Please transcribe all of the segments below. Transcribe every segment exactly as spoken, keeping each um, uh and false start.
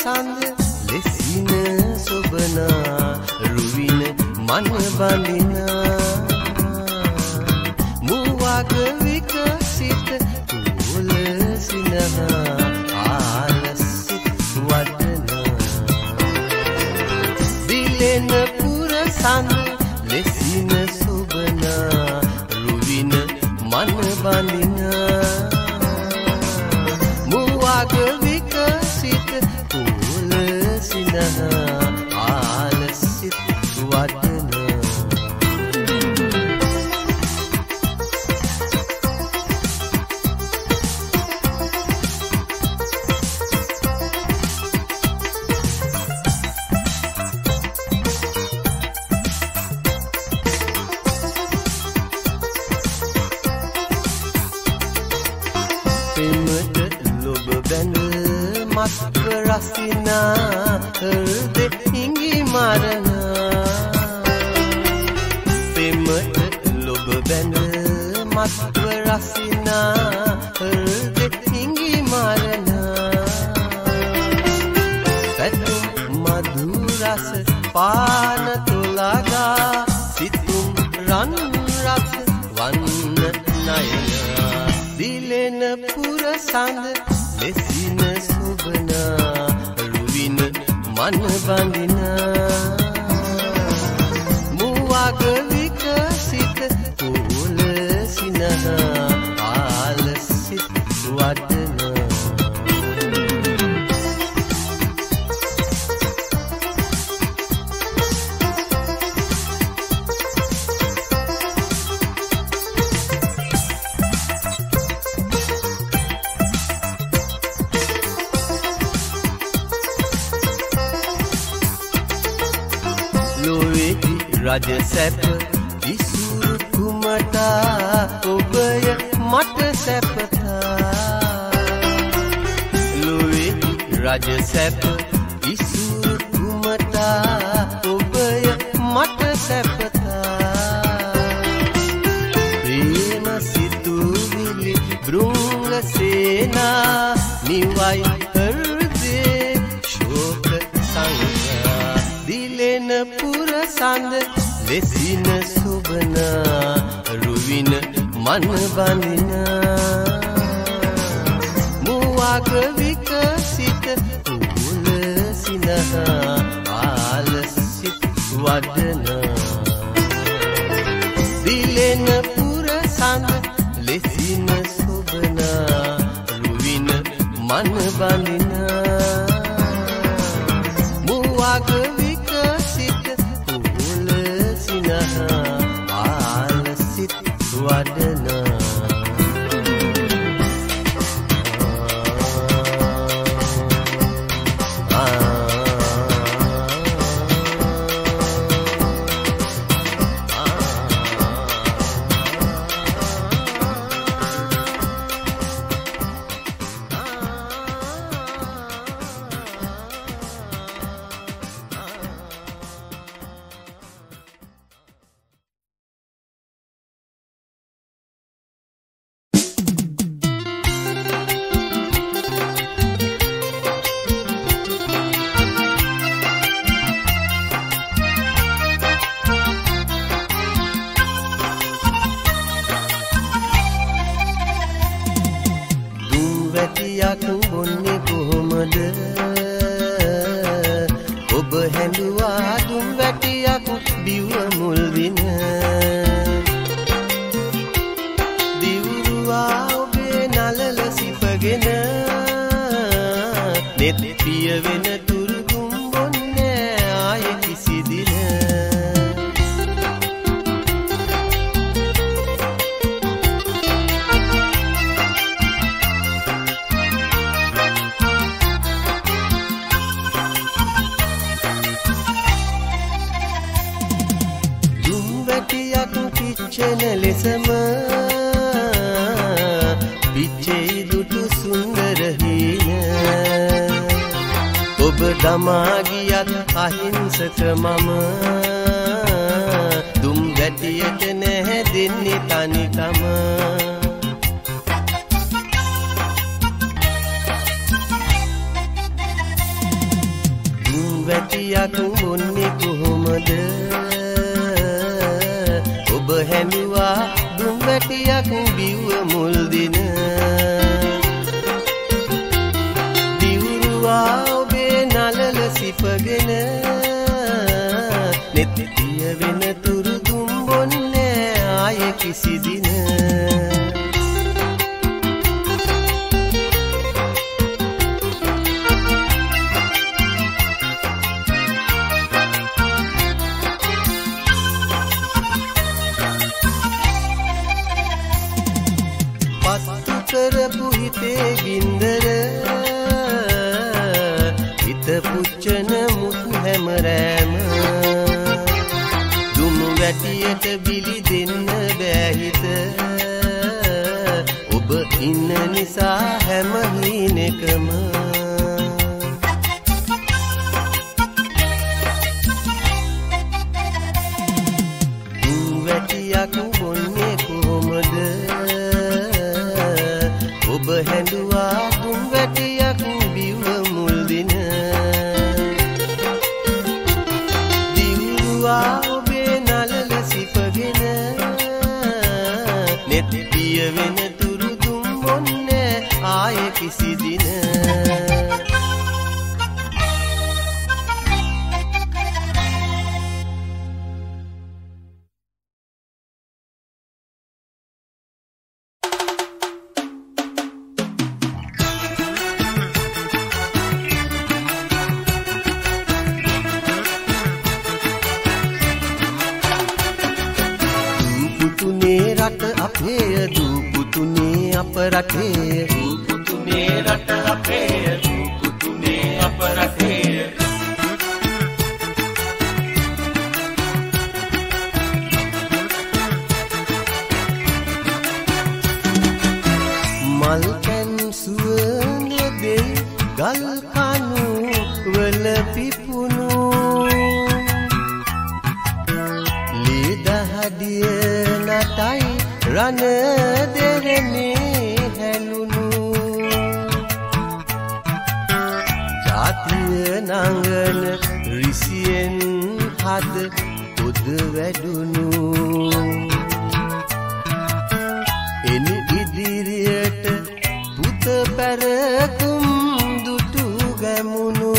සඳ ලෙසින සොබනා රුවින මන බඳිනා මුවග විකසිත කුල සිනහා ආලසිත වදනා දිලෙන පුර සඳ ලෙසින සොබනා රුවින මන බඳිනා මුවග විකසිත කුල සිනහා ආලසිත වදනා මත්ව රසිනා හෘදෙ හිඟි මරණා පෙමට ලොබ බැඳ මත්ව රසිනා හෘදෙ හිඟි මරණා පැතුම් මధుරස පාන තුලගා සිතුම් රන් රස වන්න නයනා දිලෙන පුර සඳ ලෙසින සොබනා රුවින මන බඳිනා මුවග විකසිත කුල සිනහා ආලසිත වදනා රජ සැප ඉසුරු කුමටා ඔබය මට සැපතා ලොවේ රජ සැප ඉසුරු කුමටා ඔබය මට සැපතා ප්‍රේම සිතුවිලි බෘංග සේනා නිවයි හෘදේ ශෝක සංගා දිලෙන පුර සඳ ලෙසින සොබනා රුවින මන බඳිනා මුවග විකසිත කුල සිනහා ආලසිත වදනා දිලෙන පුර සඳ ලෙසින සොබනා රුවින මන බඳිනා මුවග විකසිත කුල සිනහා ආලසිත වදනා බොන්නේ කොහොමද ඔබ හැඬුවා දුම් වැටියක් බිව්ව මුල් දින දිවුරුවා ඔබේ නලල සිපගෙන නෙත් පිය වෙන තුරුගුම් බොන්නේ ආයේ කිසි දින පිච්චෙන ලෙසම පිච්චෙයි දුටු සුන්දර හීන ඔබ දමා ගියත් අහිංසක මම දුම් වැටියට නැහැ දෙන්නේ තනිකම වැටියක් බොන්නේ කොහොමද ඔබ හැඳුවා දුම් වැටියක් බිව්ව මුල් දින දිවුරුවා ඔබේ නලල සිපගෙන නෙත්තිය වෙන තුරු දුම් බොන්නේ ආය කිසි දින කරපු හිතේ ගින්දර හිත පුච්චන මුත් හැම රෑම දුමු වැටියට බිලි දෙන්න බෑ හිත ඔබ ඉන්න නිසා හැම හිනෙකම දුම් වැටියක් බොන්නේ කොහොමද ඔබ හැඳුවා දුම් වැටියක් බිව්ව මුල් දින දිවුරුවා ඔබේ නලල සිපගෙන නෙත්තිය වෙන තුරු දුම් බොන්නේ ආය කිසි දින අපේ දුපුතුනේ අප රටේ දුපුතුනේ රට අපේ දුපුතුනේ අප රටේ මල් කැන් සුවඳ දෙයි ගල් කණු වල පිපුණු ලී දහදිය නටයි රන දෙරනේ හැලුණු ජාතිය නංගන රිසියෙන් හද පොද වැඩුණු එන ඉදිරියට පුත පැරකුම් දුටු ගැමුණු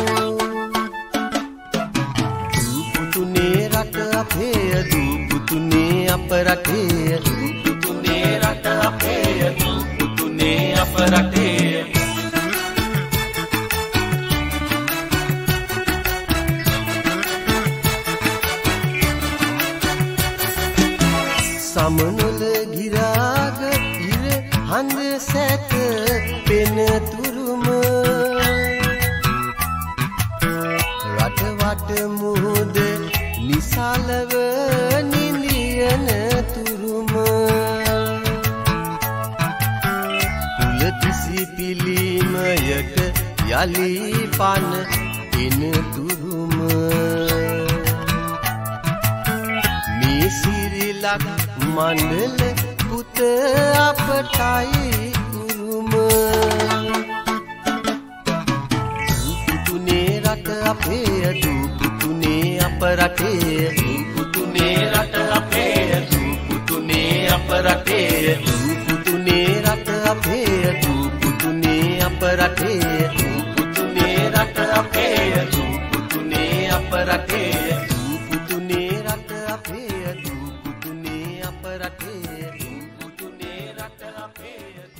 දුපුතුනේ රට අපේ දුපුතුනේ අප රටේ දුපුතුනේ රට අපේ දුපුතුනේ අප රටේ සමනොල ගිරාග ඉර හඳ සැත පෙන තුරුම රට වට මුහුද නිසලව නිලියන තුරුම තුලතිසි පිළිමයට යලි පන එන තුරුම මේ සිරිලක් මණ්ඩල පුත අපටයි කුරුම දුපුතුනේ රට අපේ දුපුතුනේ අප රටේ දුපුතුනේ රට අපේ දුපුතුනේ අප රටේ දුපුතුනේ රට අපේ දුපුතුනේ අප රටේ දුපුතුනේ රට අපේ දුපුතුනේ අප රටේ දුපුතුනේ රට අපේ දුපුතුනේ අප රටේ දුපුතුනේ රට අපේ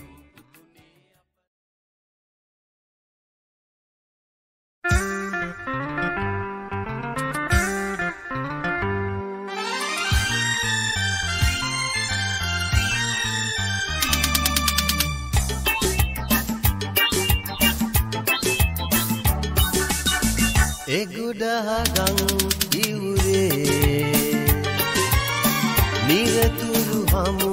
එගොඩහගං ඉවුරේ නිරතුරු හමු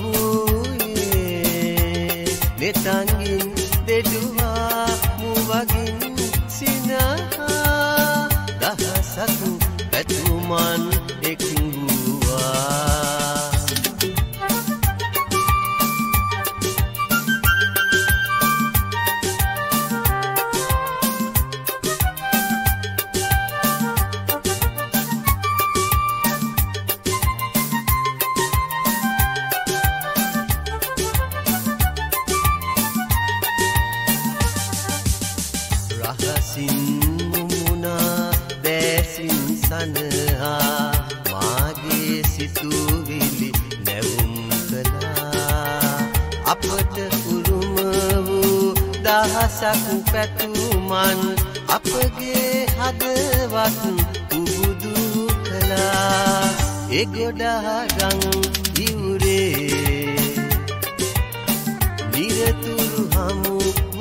වූයේ නෙතංගින් දෙඩුවා මුවගින් සිනහා දහසක් පැතුමන් එක් වූවා රහසින් මුමුණා දැසින් සනහා මාගේ සිතුවිලි නැවුම් කළා අපට උරුම වූ දහසක් පැතුමන් අපගේ හදවත් උබුදු කළා ඒ ගොඩගම් ඉවුරේ නිරතුරු හමු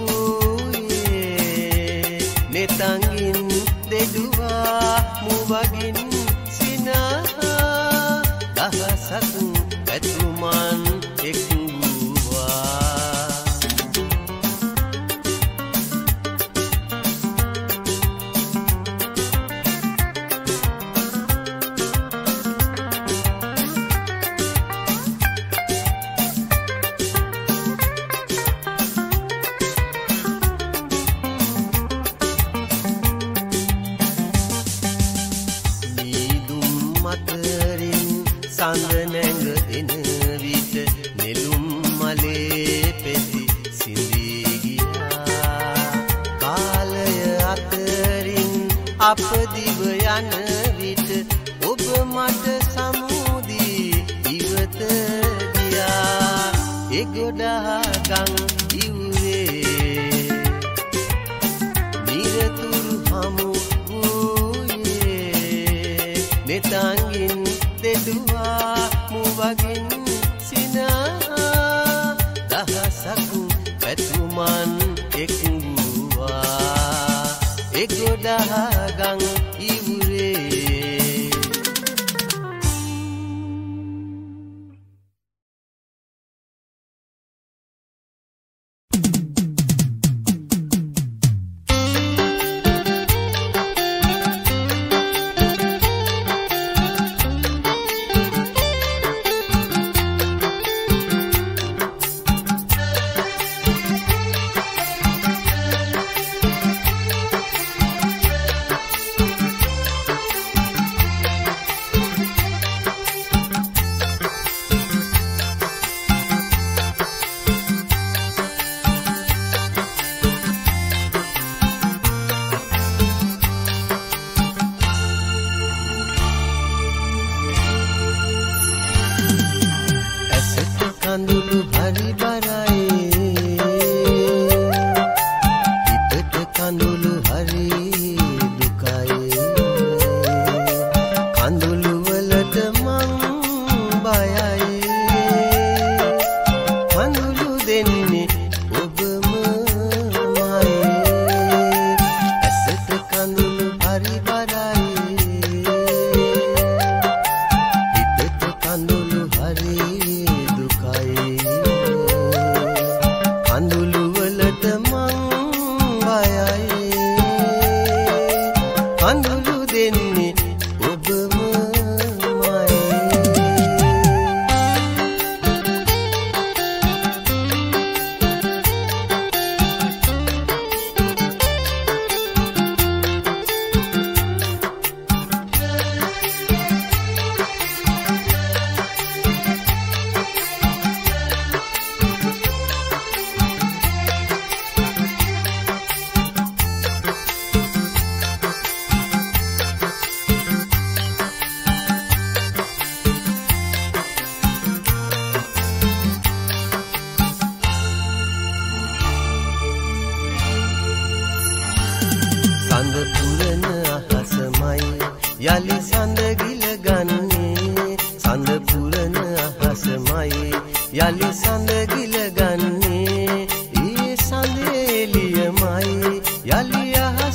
වූයේ නෙතංගින් දෙදුවා මුවගින් සිනහා දහසක් පැතුමන් එක් අප දිව යන විට ඔබ මට සමුදී ඉවත ගියා ඒ ගොඩගම් ඉවුරේ නිරතුරු හමු වූයේ නෙතංගින් දෙදුවා මුවගින් සිනහා දහසක් පැතුමන් එක් වූවා ඒ ගොඩගම් ඉවුරේ යලි සඳ ගිල ගන්නේ සඳ පුරන අහසමයි යලි සඳ ගිල ගන්නේ ඒ සඳෙලියමයි යලි අහස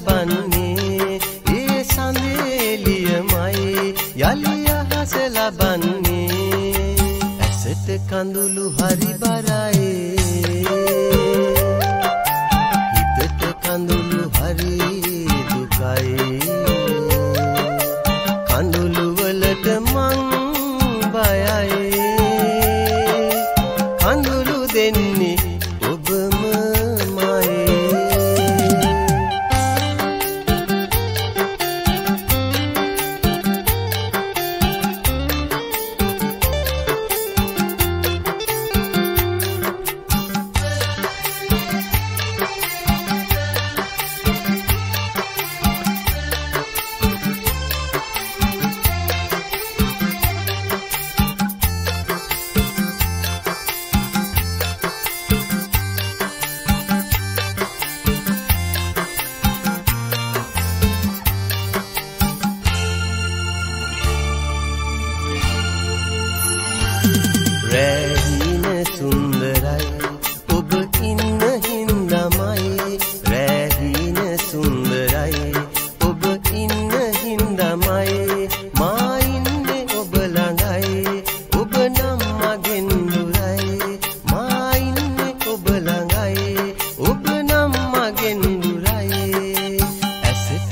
ලබන්නේ ඒ සඳෙලියමයි යලි අහස ලබන්නේ ඇසට කඳුළු හරි බරයි හිතට කඳුළු හරි දුකයි කඳුළු වලට මං බයයි කඳුළු දෙන්නේ ඔබමමයි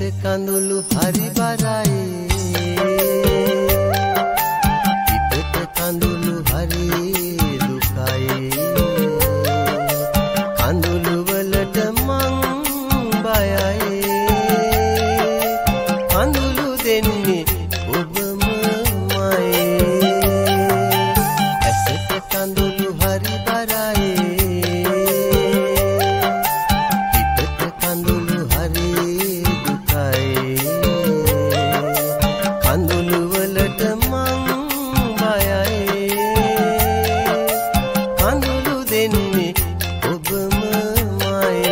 කඳුළු හරි බරයි පිටට කඳුළු හරි දුකයි කඳුළු වලට මං බයයි කඳුළු දෙන්නේ ඔබමයි ඇසට කඳුළු හරි බරයි පිටට කඳුළු හරි කඳුළු වලට මං බයයි කඳුළු දෙන්නේ ඔබමයි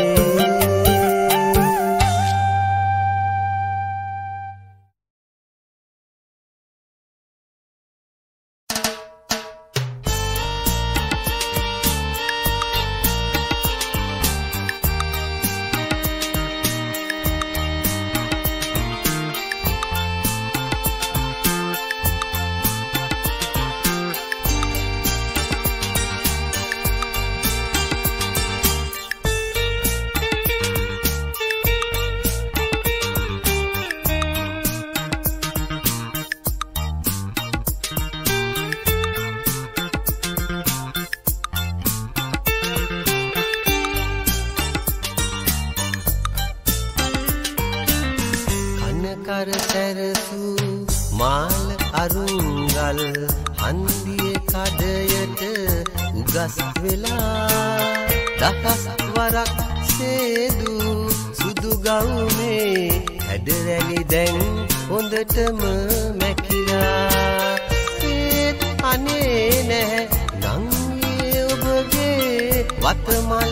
කර සැරසු මාල අරුංගල් හන්දිය කඩයට උගස් වෙලා දහස් වරක් සේදු සුදු ගවුමේ හැඩරැලි දැන් හොඳටම මැකිලා ඒත් අනේ නැහැ නංගියේ ඔබගේ වතමල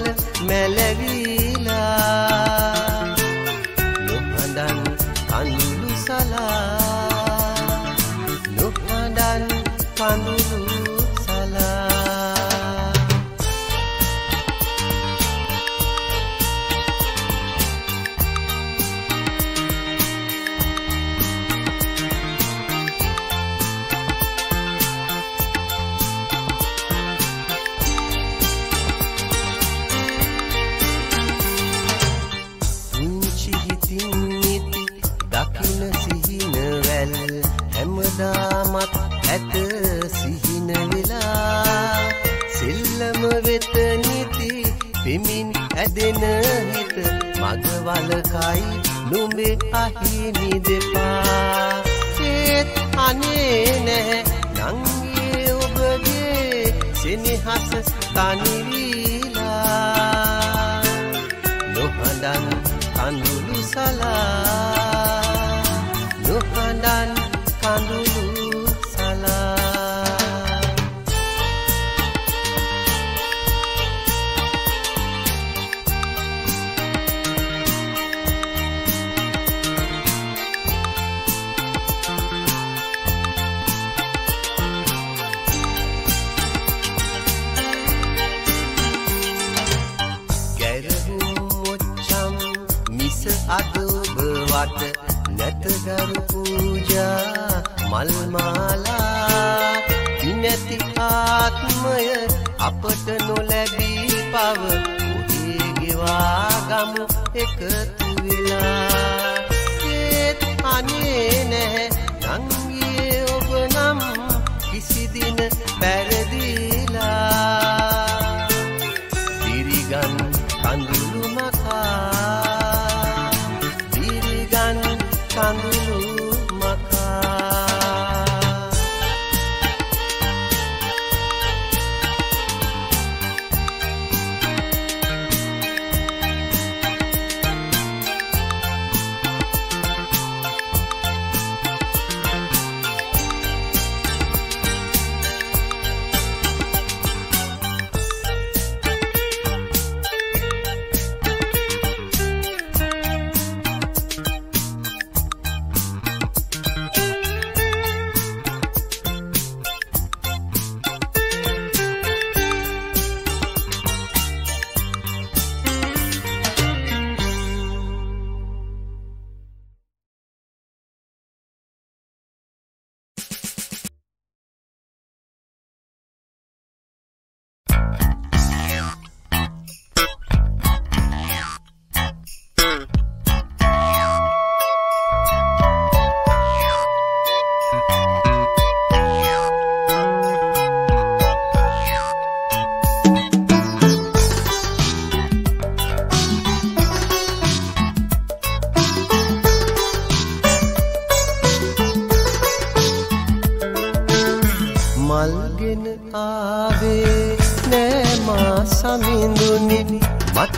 මැලවිලා නොහඬන් කඳුළු සලා නොහඬන් කඳුළු සලා පුංචි හිතින් නිති දකින සිහින වැල් හැමදාමත් ඇත සිහින වෙලා සෙල්ලම වෙත නිති පෙමින් ඇදෙන හිත මගවලකයි නුඹේ අහිමි දෙපා ඒත් අනේ නැහැ නංගියේ ඔබගේ සෙනෙහස තනිවිලා නොහඬන් කඳුළු සලා නොහඬන් කඳුළු සලා අදුබ වට නැතගරු පූජා මල් මාලා ඉනැති ආත්මය අපට නොලැබී පව උහි ගෙවා ගමු එකතු වෙලා ඒත් අනේ නැහැ නංගියේ ඔබ නම් කිසි දින පැරදිලා දිරිගන් කඳුළු මකා කඳුළු මකා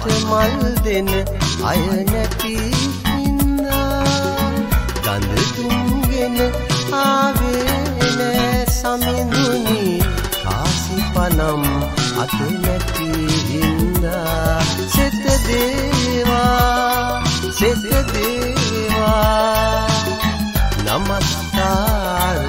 මල් දෙන අය නැති හින්දා ගඳ තුන්ගෙන ආවේ නෑ සමිඳුනි කාසි පනම් අත නැති හින්දා සෙත දේවා සෙත දේවා නමස්කාර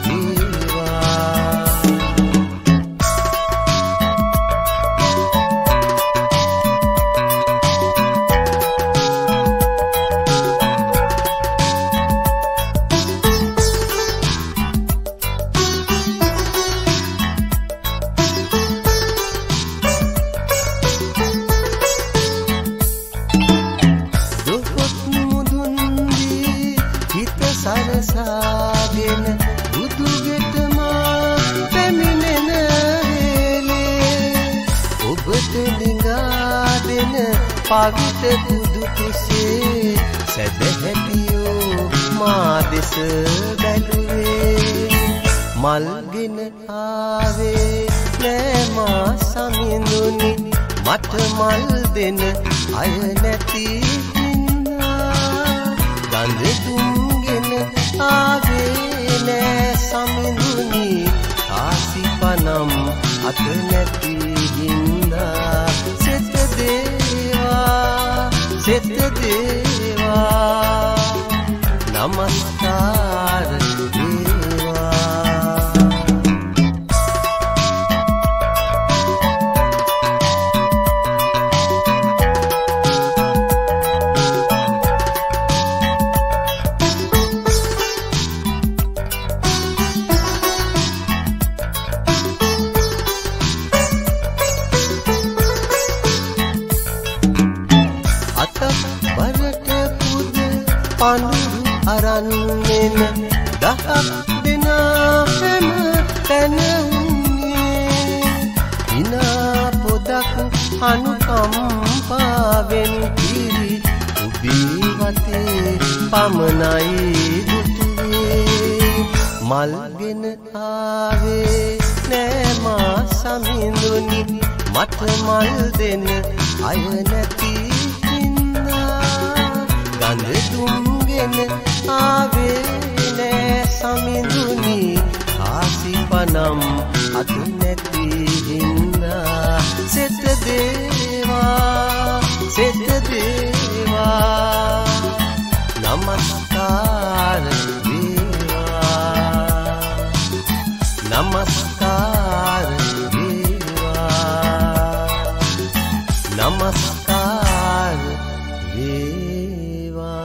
පවිත බුදු කුසේ සැදැහැතියෝ මා දෙස බැලුවේ මල්ගෙන ආවේ නෑ මා සමිඳුනි මට මල් දෙන අය නැති හින්දා ගඳ තුන්ගෙන ආවේ නෑ සමිඳුනි කාසි පනම් අත නැති හින්දා සෙත දේවා සෙත දේවා නමස්කාර පඳුරු අරන්නෙන දහක් දෙනා හැම තැන උන්නේ විනා පොදක් අනුකම්පාවෙන් කිරි උබී වතේ පමනයි දුටුවේ මල්ගෙන ආවේ නෑ මා සමිඳුනි මට මල් දෙන අය නැති ගඳ තුන්ගෙන ආවේ නෑ සමිඳුනි කාසි පනම් අත නැති හින්දා සෙත දේවා සෙත දේවා නමස්කාර වේවා නමස්කාර වේවා නමස්කාර වේවා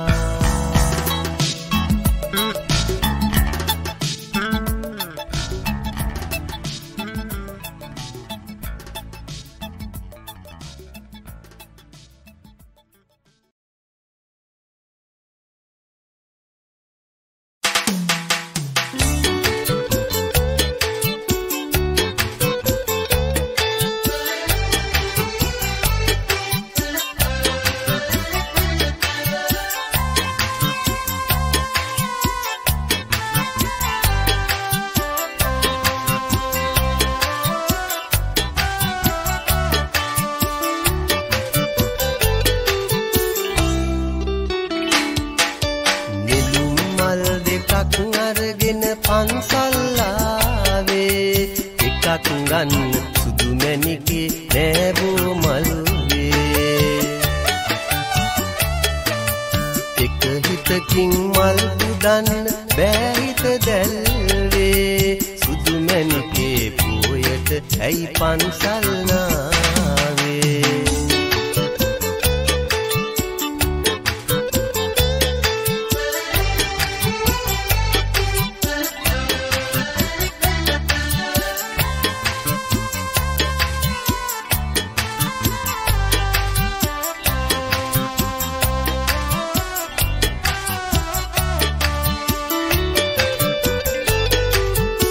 පන්සල්ලාවේ එකක් ගන්න සුදු මැණිකේ නෑබෝ මල්වේ එක හිතකින් මල් පුදන්න බෑ හිත දැල්වේ සුදු මැණිකේ පොයට ඇයි පන්සල් නාවේ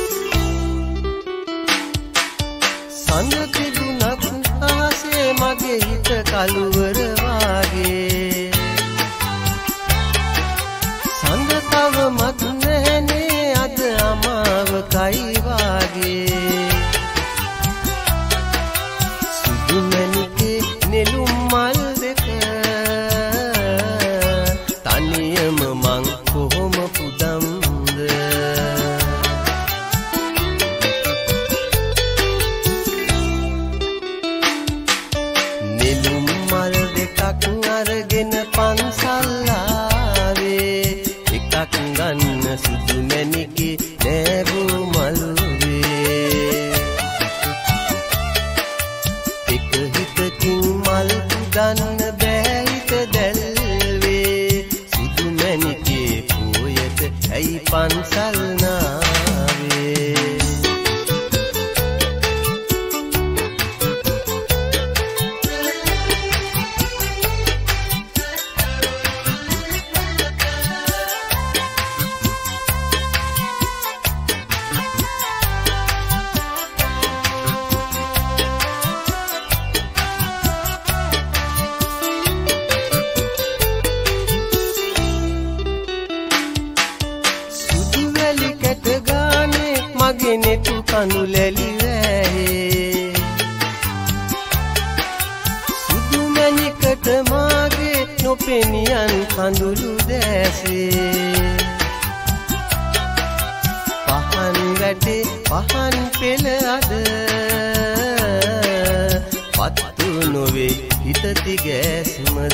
සඳ තිබුණත් ආසේ මගේ පන්සල් නාවේ ගෙනෙතු කඳුලැලි වැහේ සුදු මැණිකට මාගේ නොපෙනියන් කඳුළු දැසේ පහන් වැටේ පහන් පෙළ අද පත්තු නොවේ හිත තිගැස්මද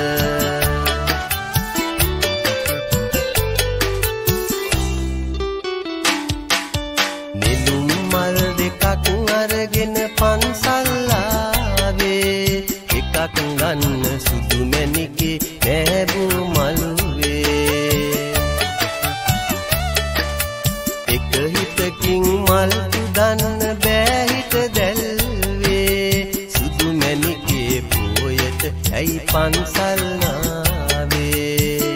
අරගෙන පන්සල් ආවේ එකක් ගන්න සුදු මැණිකේ නැබු මළුවේ එක හිතකින් මල් පුදන්න බෑ හිත දැල්වේ සුදු මැණිකේ පොයට ඇයි පන්සල් ආවේ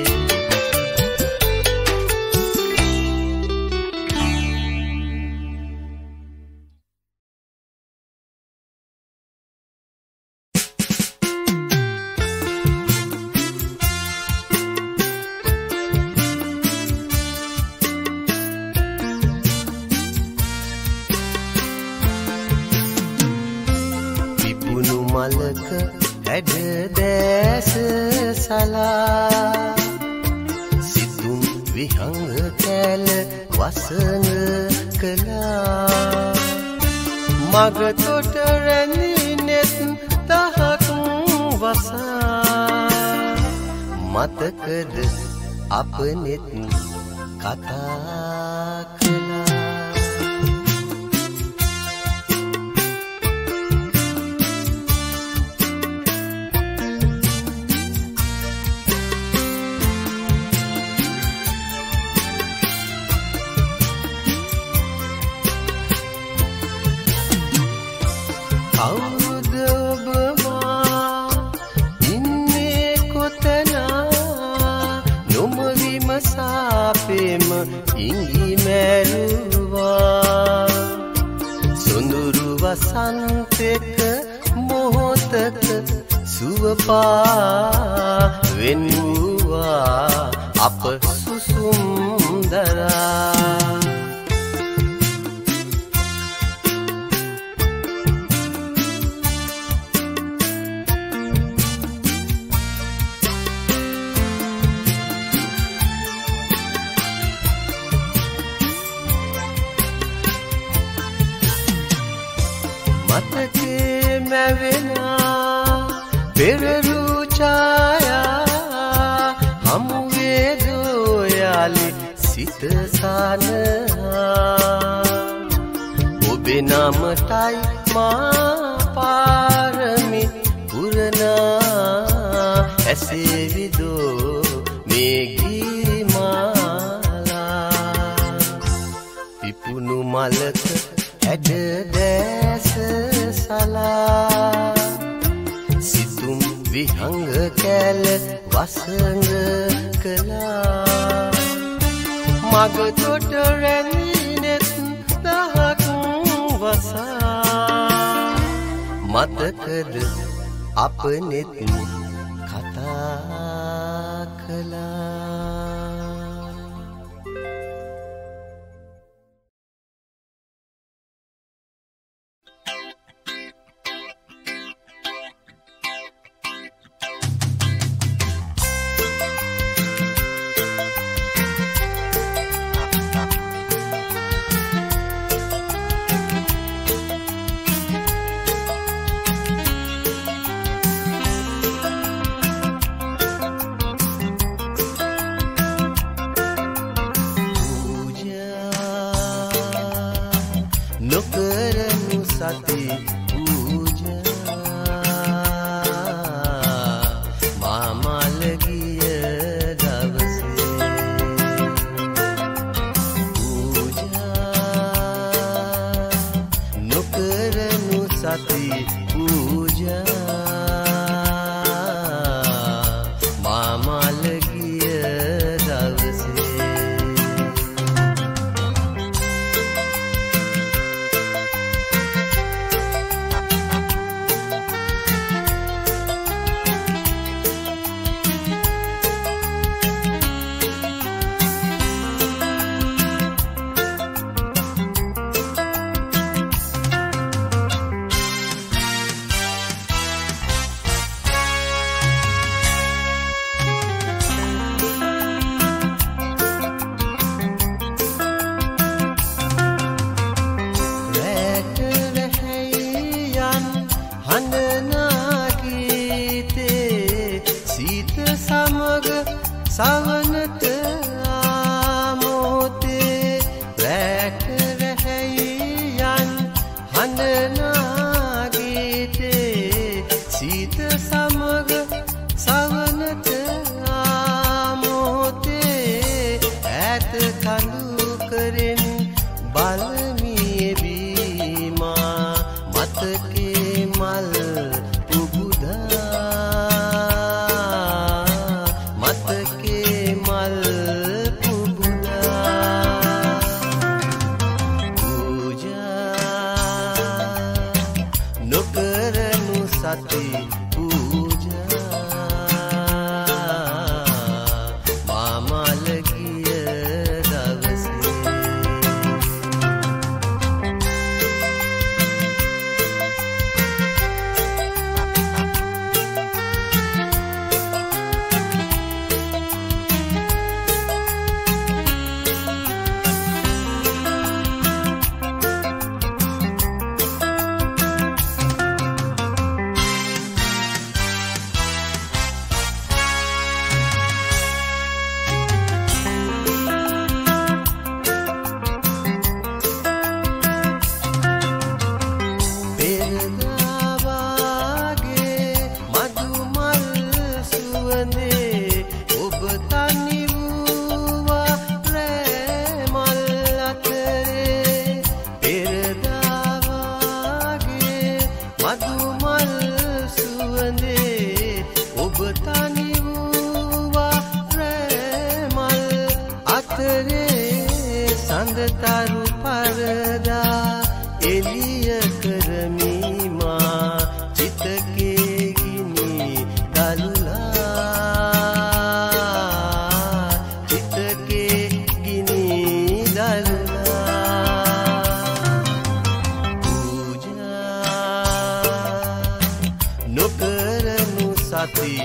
මලක හැඩ දැස සලා සිතුම් විහංග කැල වසඟ කළා මග තොට රැඳී නෙත් දහක් වසා මතකද අප නෙත් කතා කළා කවුද ඔබ මා ඉන්නේ කොතනා නොම විමසාපෙම ඉඟි මැරුවා සොඳුරු වසන්තෙක මොහොතක සුවපා වෙන්නුවා අප සුසුම්දරා මතකේ මැවෙනා පෙරරු ඡායා හමුවේ දෝයාලි සිත සානහා ඔබේ නමටයි මා පාරමි පුරනා ඇසේ විදෝ මේ ගිරිමාලා පිපුණු මලක හැඩ දැස සලා සිතුම් විහංග කැල වසඟ කළා මග තොට රැඳී නෙත් දහක් වසා මතකද අප නෙත් කතා කළා සමග සවනට ආමෝතේ රැට රැහැයි යන් හඬනාගීතේ සීත සමග සවනට ආමෝතේ ඈත කඳු කරෙන් බලමිය බීමා මතකේ මල් සඳතරු පරදා එළිය කරමිමා චිතකේ ගිනි දලුලා චිතකේ ගිනි දලුලා පූජා නොකරනු සති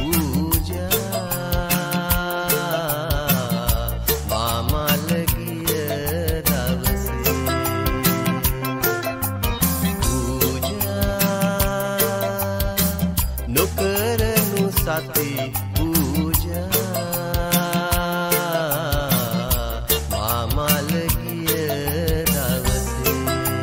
සති පූජා මාමල ගිය දවසේ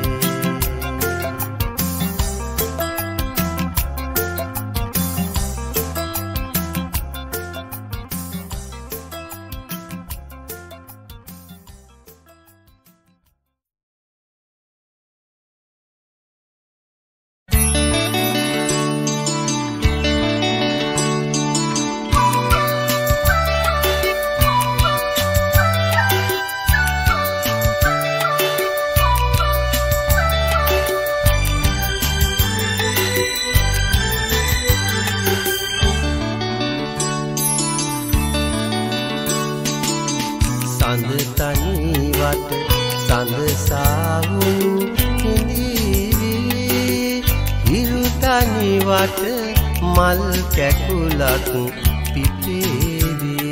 සඳ තනිවට සඳ සාවුන් හිඳිවි හිරු තනිවට මල් කැකුලක් පිපේවි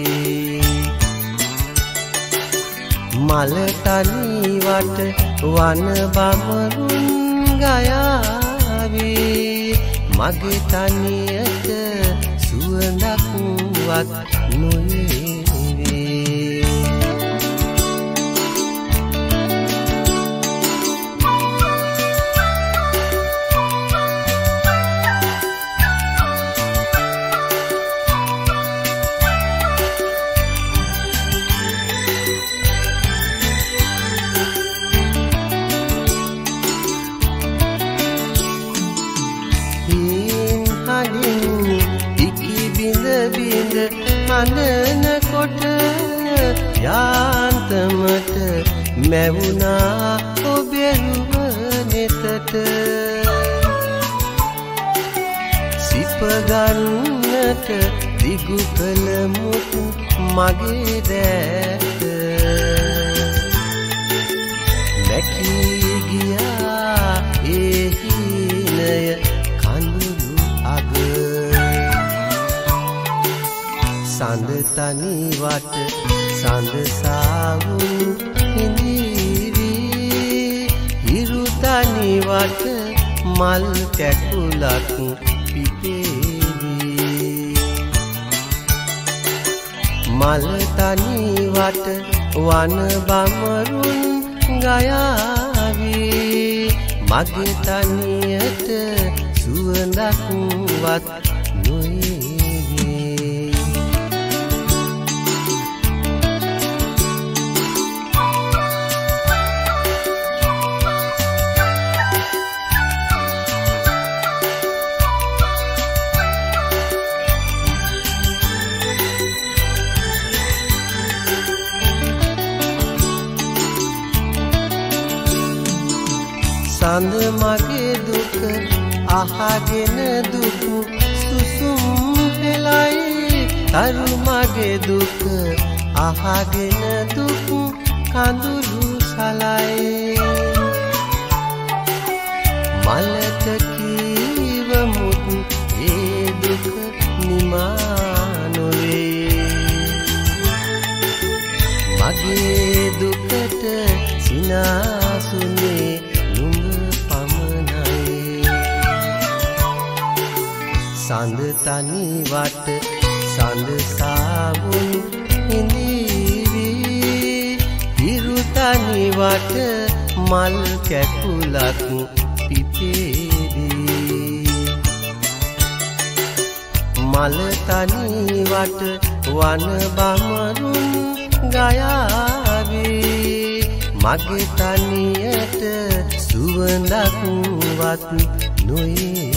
මල තනිවට වන බමරුන් ගයාවි මගේ තනියට සුවඳක්වත් නොවේ හඬන කොට යාන්තමට මැවුනා ඔබේ රුව නෙතට සිප ගන්නට දිගු කළ මුතු මගේ දැත නැකී ගියා ඒ හීනය කඳුළු අග සඳ තනිවට සඳ සාවුන් හිඳිවි හිරු තනිවට මල් කැකුලක් පිපේවි මල් තනි වට වන බමරුන් ගයාවී මගේ තනියට සුවඳක්වත් නොයේවි සඳ මගේ දුක අහගෙන දුක් සුසුම් පෙළයි තරු මගේ දුක අහගෙන දුක් කඳුළු සලයි මලට කීවමුත් ඒ දුක නිමා නොවේ මගේ දුකට සිනාසුනේ සඳ තනි වට සඳ සාවුන් හිඳීවී හිරු තනි වට මල් කැකුලක් පිපේවී මල තනි වට වන බමරුන් ගයාවී මගේ තනියට සුවඳක්වත් නොයේ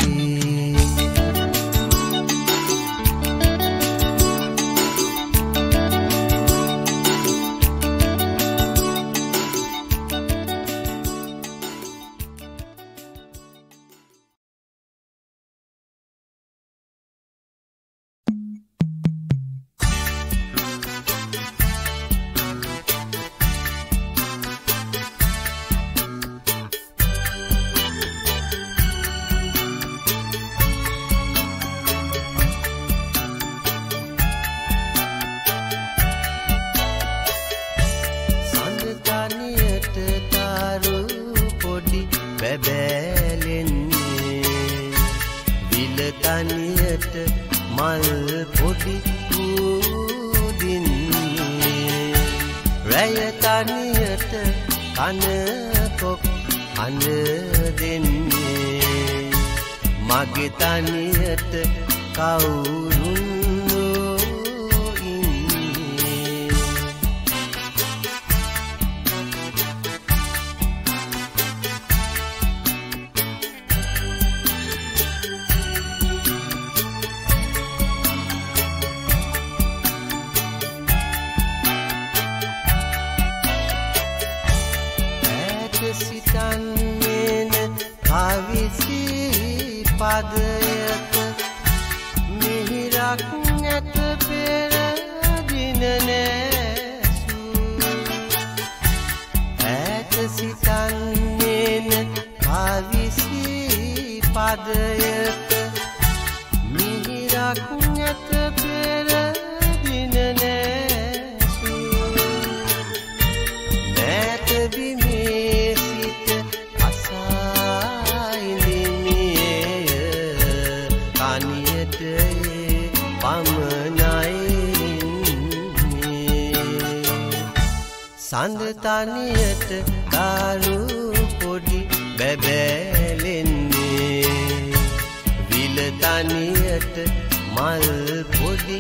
මගේ තනියට කවුරුන්නෝ ඉන්නේ ඈත සිතන්නේන කවිසි පදයක මිහිරක් නැත පෙර දින නෑසු ඈත සිතන්නේන කවිසි පදයක මිහිරක් නැත පෙර දින නෑසු නැත බිමේ සිට සඳ තනියට කාරු පොඩි බැබෑලෙන්නේ විල තනියට මල් පොඩි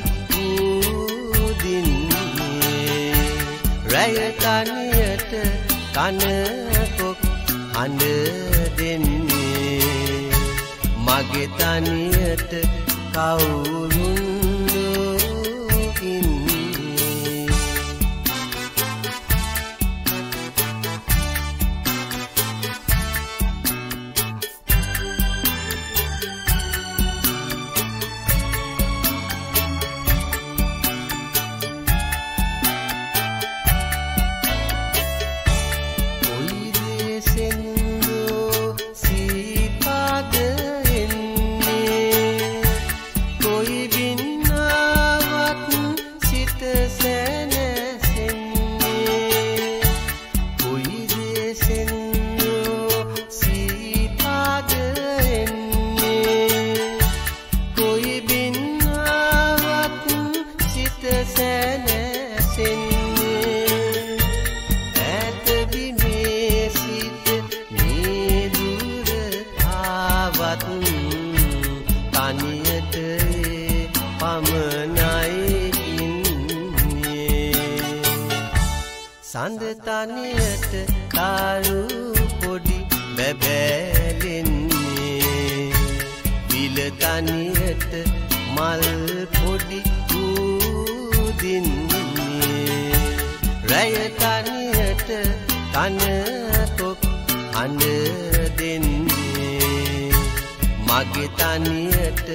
කුදින්නේ රැය තනියට කනකොක් හඬ දෙන්නේ මගේ තනියට කවුරුන්නෝ ඉන්නේ Been සඳ තනියට තාරු පොඩි බැබෑලෙන්නේ විල තනියට මල් පොඩි ඌදින්නේ රැය තනියට කනකොක් අඬ දෙන්නේ මගේ තනියට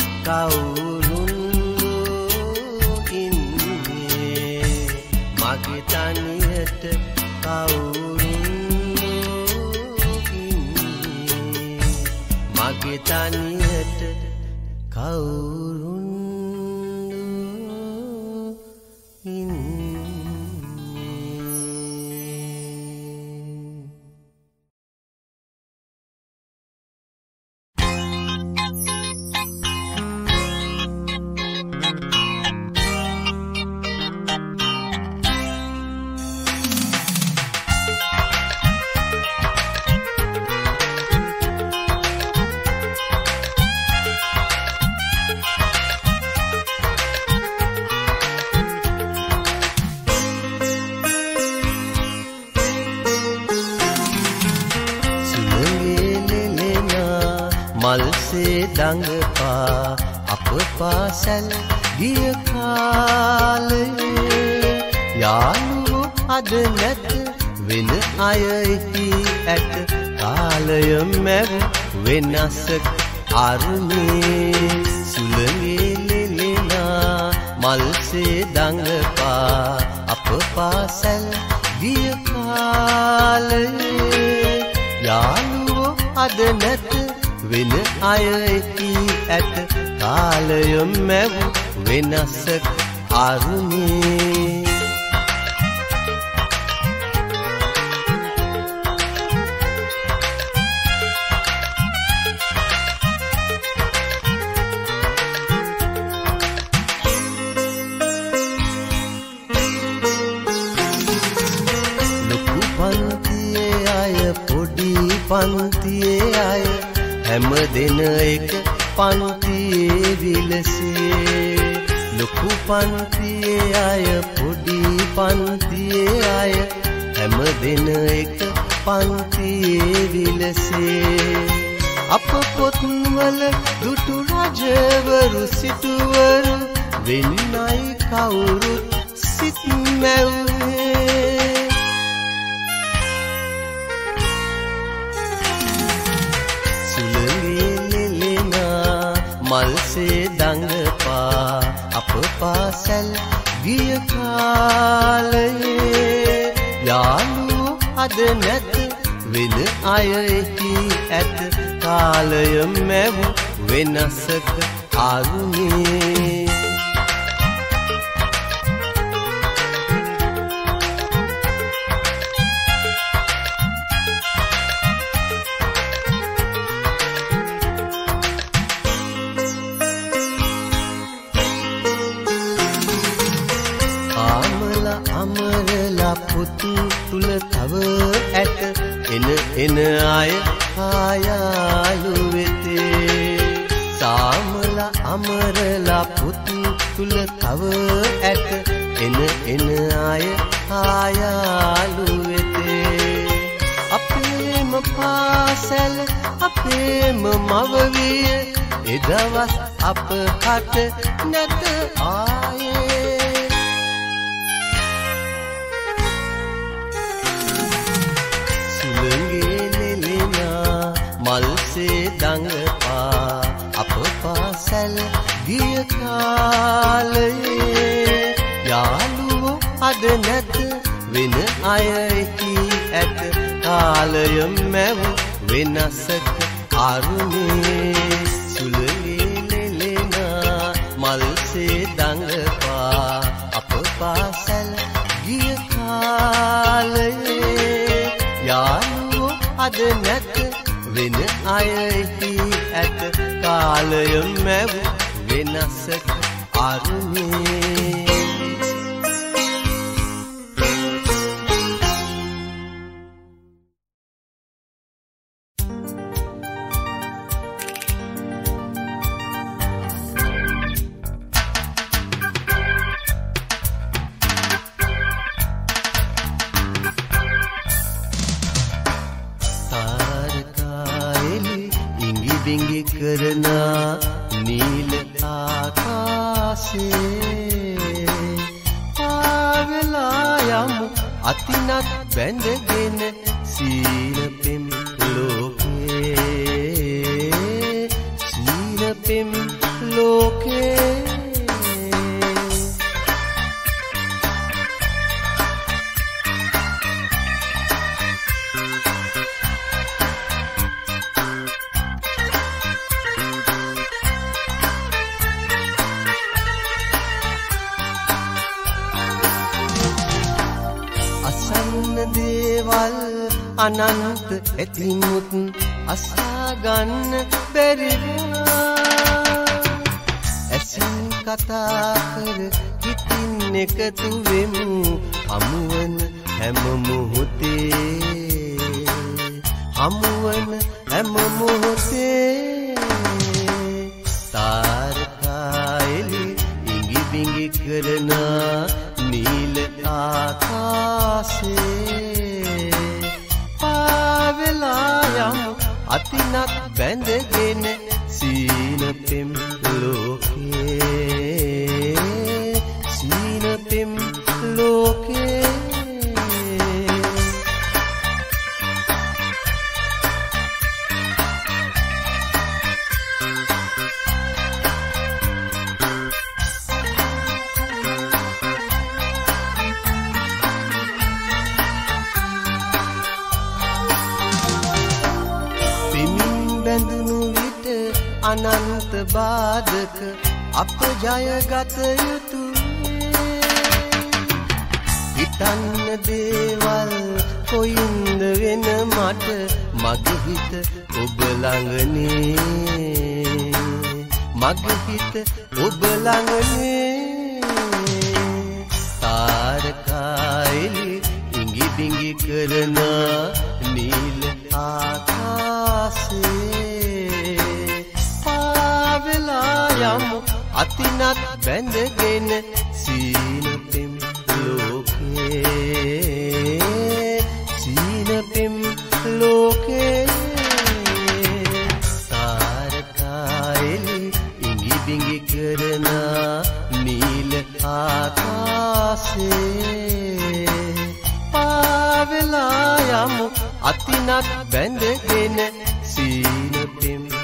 කවුරුන් ඉන්නේ මගේ තනියට කවුරුන් ඉන්නේ මගේ තනියට කවුරුන් ඉන්නේ මල්සේ දඟපා අප පාසැල් ගිය කාලයේ යාළුවෝ අද නැත වෙන අය එහි ඇත කාලය මැව් වෙනසක් අරුණේ සුළඟේ ලෙලෙනා මල්සේ දඟපා අප පාසැල් ගිය කාලයේ යාළුවෝ අද නැත වෙන අය එහි ඇත කාලය මැව් වෙනසක් අරුණේ ලොකු පන්තියේ අය පොඩි පන්තියේ අය හැම දෙන එක පන්තියේ විලසේ ලොකු පන්තියේ අය පොඩි පන්තියේ අය හැම දෙන එක පන්තියේ විලසේ අප පොත්වල දුටු රජවරු සිටුවරු වෙන්නයි කවුරුත් සිත් මැව්වේ මල්සේ දඟපා අප පාසැල් ගිය කාලයේ යාළුවෝ අද නැත වෙන අය එහි ඇත කාලය මැව් වෙනසක අරුණේ තුල තව ඇත එන එන අය ආයාලු වෙතේ සාමලා අමරලා පුත් තුල තව ඇත එන එන අය ආයාලු වෙතේ අපේම පාසැල අපේම මවවිය එදවස් අප හට නැත ආයේ මල්සේ දඟපා අප පාසැල් ගිය කාලයේ යාළුවෝ අද නැත වෙන අය එහි ඇත කාලය මැව් වෙනසක අරුණේ සුළඟේ ලෙලෙනා මල්සේ දඟපා අප පාසැල් ගිය කාලයේ යාළුවෝ අද නැත වෙන අය එහි ඇත කාලය මැව් වෙනසක අරුණේ කරන නීල ආකාශේ පාවෙලා යමු අතිනත් බැඳගෙන සීන පෙම් ලෝකේ සීන පෙම් ලෝකේ දේවල් අනන්ත ඇතිමුත් අසා ගන්න බැරි වුණා ඇසින් කතා කර හිතින් එකතු වෙමු හමුවන හැම මොහොතේ හමුවන හැම මොහොතේ තාරකා එළි ඉඟි බිඟි කරන නීල ආකාශේ පාවෙලා යමු අතිනත් බැඳගෙන සීන පෙම් ලෝකේ සීන පෙම් ලෝකේ බැඳුණු විට අනන්ත බාධක අප ජයගත යුතුය හිතන්න දේවල් කොයින්ද වෙන මට මගේ හිත ඔබ ළඟනේ මගේ හිත ඔබ ළඟනේ තාරකා එළි ඉඟි බිඟි කරන නීල ආකාශේ පාවෙලා යමු අතිනත් බැඳගෙන සීන පෙම් ලෝකේ සීන පෙම් ලෝකේ තාරකා එළි ඉඟි බිඟි කරන නීල ආකාශේ පාවෙලා යමු අතිනත් බැඳගෙන සීන පෙම්